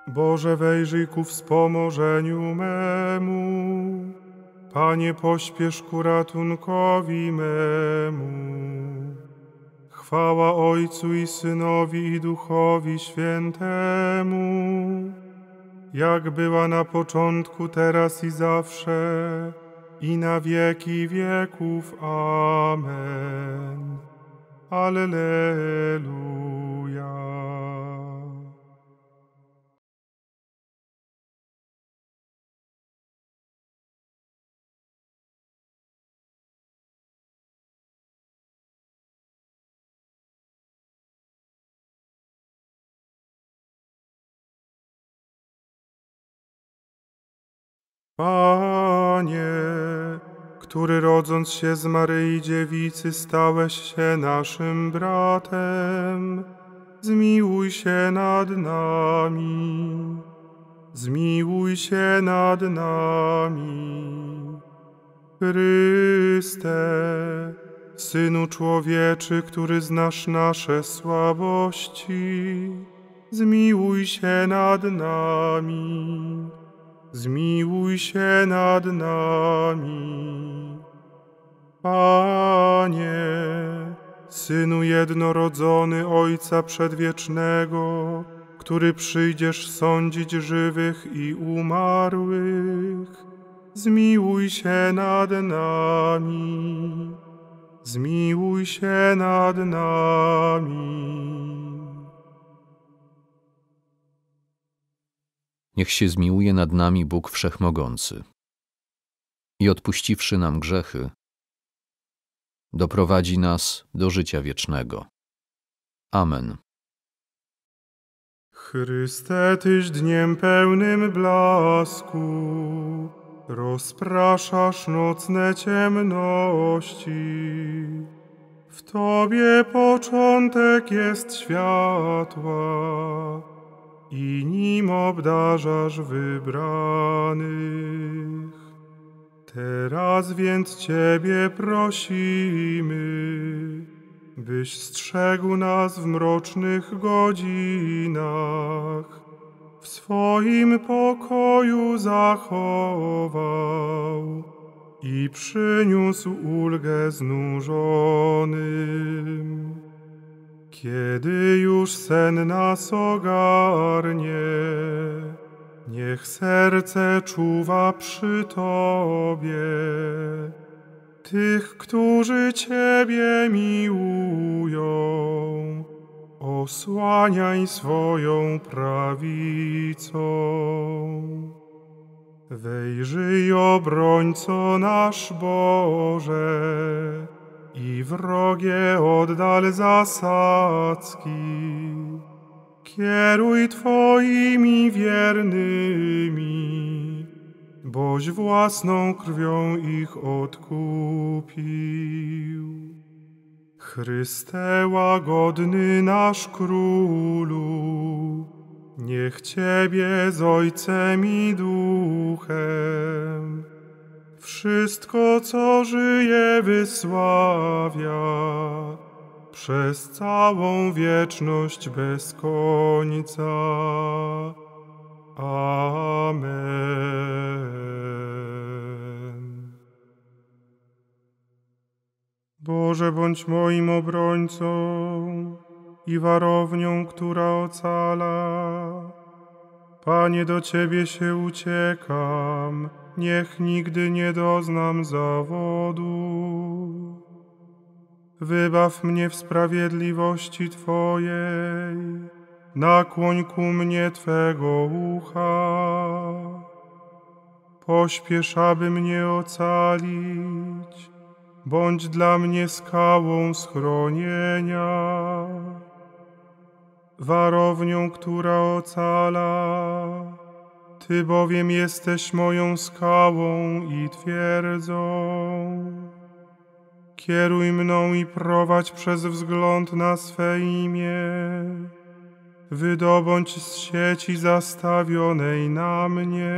Boże, wejrzyj ku wspomożeniu memu. Panie, pośpiesz ku ratunkowi memu. Chwała Ojcu i Synowi i Duchowi Świętemu, jak była na początku, teraz i zawsze, i na wieki wieków. Amen. Alleluja. Panie, który rodząc się z Maryi Dziewicy stałeś się naszym bratem, zmiłuj się nad nami. Zmiłuj się nad nami. Chryste, Synu Człowieczy, który znasz nasze słabości, zmiłuj się nad nami. Zmiłuj się nad nami. Panie, Synu jednorodzony Ojca Przedwiecznego, który przyjdziesz sądzić żywych i umarłych, zmiłuj się nad nami. Zmiłuj się nad nami. Niech się zmiłuje nad nami Bóg Wszechmogący i odpuściwszy nam grzechy, doprowadzi nas do życia wiecznego. Amen. Chryste, Tyś dniem pełnym blasku, rozpraszasz nocne ciemności. W Tobie początek jest światła i nim obdarzasz wybranych. Teraz więc Ciebie prosimy, byś strzegł nas w mrocznych godzinach, w swoim pokoju zachował i przyniósł ulgę znużonym. Kiedy już sen nas ogarnie, niech serce czuwa przy Tobie. Tych, którzy Ciebie miłują, osłaniaj swoją prawicą. Wejrzyj, obrońco nasz Boże, i wrogie oddal zasadzki. Kieruj Twoimi wiernymi, boś własną krwią ich odkupił. Chryste, łagodny nasz Królu, niech Ciebie z Ojcem i Duchem wszystko, co żyje, wysławia przez całą wieczność bez końca. Amen. Boże, bądź moim obrońcą i warownią, która ocala. Panie, do Ciebie się uciekam, niech nigdy nie doznam zawodu. Wybaw mnie w sprawiedliwości Twojej, nakłoń ku mnie Twego ucha. Pośpiesz, aby mnie ocalić, bądź dla mnie skałą schronienia. Warownią, która ocala, Ty bowiem jesteś moją skałą i twierdzą. Kieruj mną i prowadź przez wzgląd na swe imię. Wydobądź z sieci zastawionej na mnie.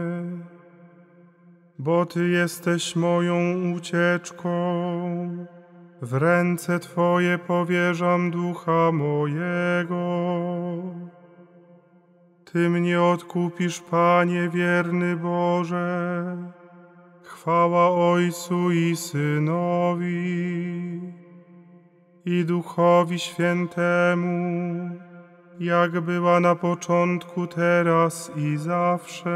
Bo Ty jesteś moją ucieczką. W ręce Twoje powierzam ducha mojego. Ty mnie odkupisz, Panie wierny Boże. Chwała Ojcu i Synowi, i Duchowi Świętemu, jak była na początku, teraz i zawsze,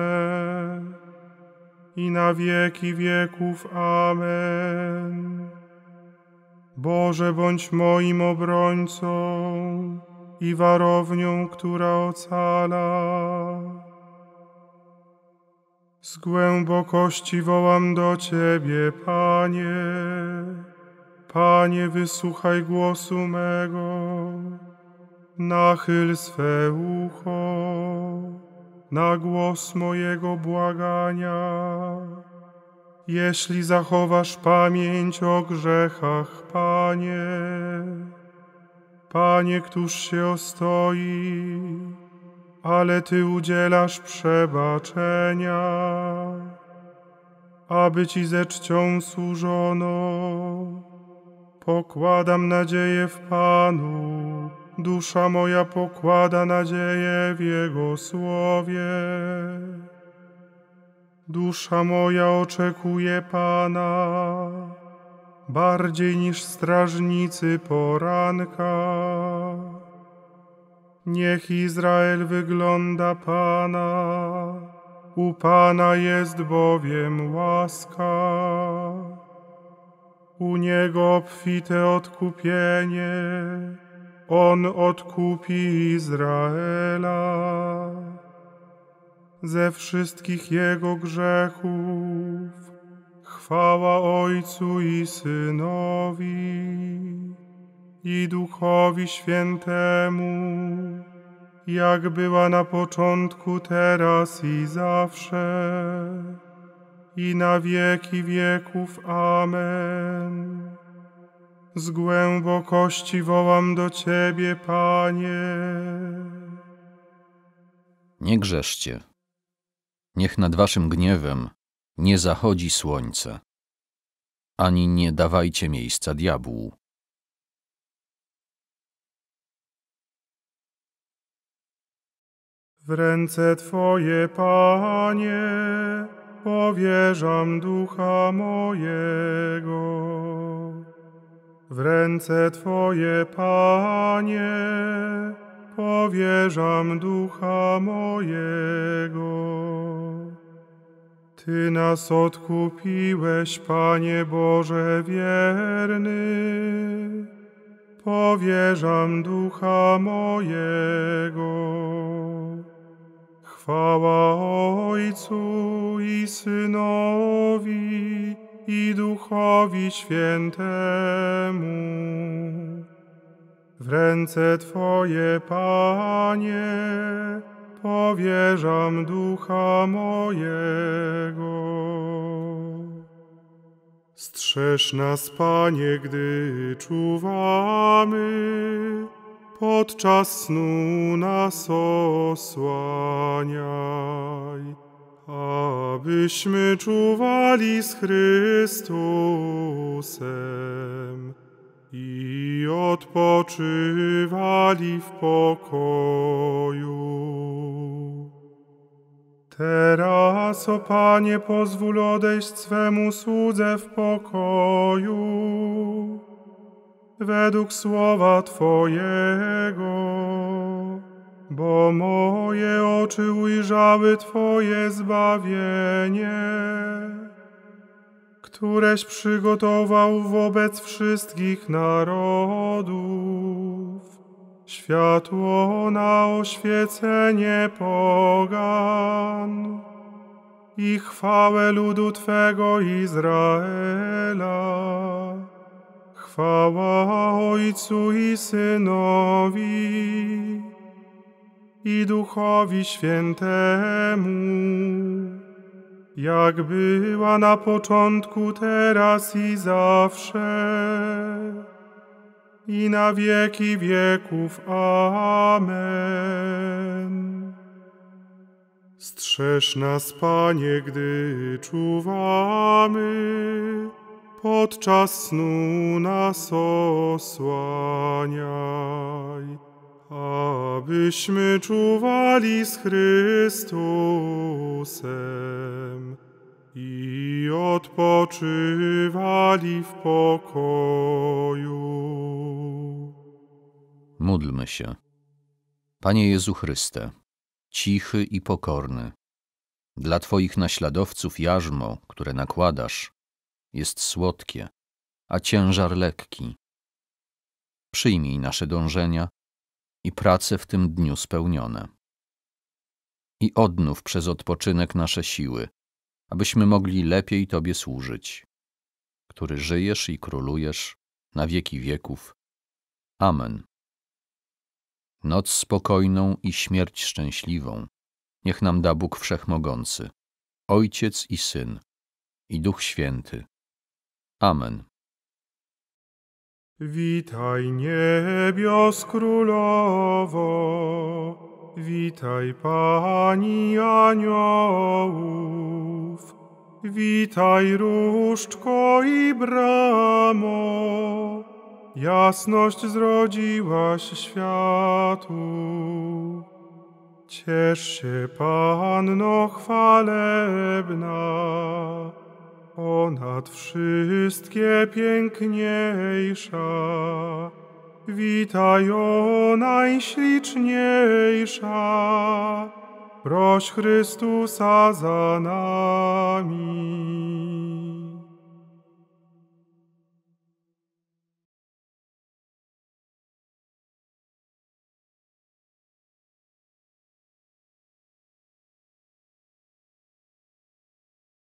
i na wieki wieków. Amen. Boże, bądź moim obrońcą i warownią, która ocala. Z głębokości wołam do Ciebie, Panie. Panie, wysłuchaj głosu mego. Nachyl swe ucho na głos mojego błagania. Jeśli zachowasz pamięć o grzechach, Panie, Panie, któż się ostoi, ale Ty udzielasz przebaczenia, aby Ci ze czcią służono. Pokładam nadzieję w Panu, dusza moja pokłada nadzieję w Jego słowie. Dusza moja oczekuje Pana, bardziej niż strażnicy poranka. Niech Izrael wygląda Pana, u Pana jest bowiem łaska. U Niego obfite odkupienie, On odkupi Izraela ze wszystkich jego grzechów. Chwała Ojcu i Synowi, i Duchowi Świętemu, jak była na początku, teraz i zawsze, i na wieki wieków. Amen. Z głębokości wołam do Ciebie, Panie. Nie grzeszcie. Niech nad waszym gniewem nie zachodzi słońce, ani nie dawajcie miejsca diabłu. W ręce Twoje, Panie, powierzam ducha mojego. W ręce Twoje, Panie, powierzam ducha mojego. Ty nas odkupiłeś, Panie Boże wierny, powierzam ducha mojego. Chwała Ojcu i Synowi, i Duchowi Świętemu. W ręce Twoje, Panie, powierzam ducha mojego. Strzeż nas, Panie, gdy czuwamy, podczas snu nas osłaniaj, abyśmy czuwali z Chrystusem i odpoczywali w pokoju. Teraz, o Panie, pozwól odejść swemu słudze w pokoju, według słowa Twojego, bo moje oczy ujrzały Twoje zbawienie, któreś przygotował wobec wszystkich narodów, światło na oświecenie pogan i chwałę ludu Twego Izraela. Chwała Ojcu i Synowi, i Duchowi Świętemu, jak była na początku, teraz i zawsze, i na wieki wieków. Amen. Strzeż nas, Panie, gdy czuwamy, podczas snu nas osłaniaj, abyśmy czuwali z Chrystusem i odpoczywali w pokoju. Módlmy się. Panie Jezu Chryste, cichy i pokorny, dla Twoich naśladowców jarzmo, które nakładasz, jest słodkie, a ciężar lekki. Przyjmij nasze dążenia i prace w tym dniu spełnione. I odnów przez odpoczynek nasze siły, abyśmy mogli lepiej Tobie służyć, który żyjesz i królujesz na wieki wieków. Amen. Noc spokojną i śmierć szczęśliwą niech nam da Bóg Wszechmogący, Ojciec i Syn, i Duch Święty. Amen. Witaj niebios królowo, witaj Pani aniołów, witaj różdżko i bramo, jasność zrodziłaś światu. Ciesz się, Panno chwalebna, ponad wszystkie piękniejsza. Witaj, o najśliczniejsza, proś Chrystusa za nami.